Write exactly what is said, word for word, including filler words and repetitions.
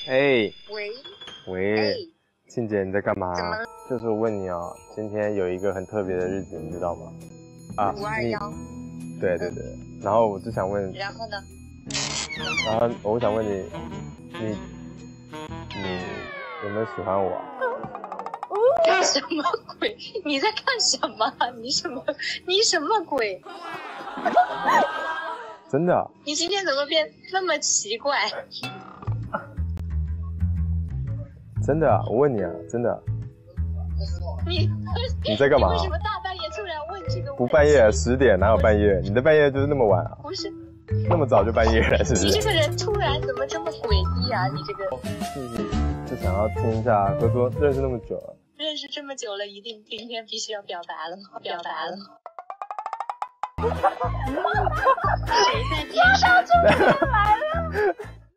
哎， 喂喂， 哎庆姐你在干嘛？ 怎么了？ 就是我问你啊，今天有一个很特别的日子，你知道吗？啊，你， 五二幺， 对对对，然后我就想问， 然后呢？ 然后我想问你，你你有没有喜欢我啊？ 干什么鬼？你在干什么？你什么？你什么鬼？ 真的啊？ 你今天怎么变那么奇怪？ 真的啊？我问你啊，真的啊？ 你你在干嘛啊？ 你为什么大半夜突然问这个问题？ 不半夜，十点哪有半夜？你的半夜就是那么晚啊？ 不是， 那么早就半夜了，是不是？ 你这个人突然怎么这么诡异啊？你这个就是就想要听一下，合作认识那么久了。 认识这么久了，一定今天必须要表达了吗？表达了。谁在边上？ 来了。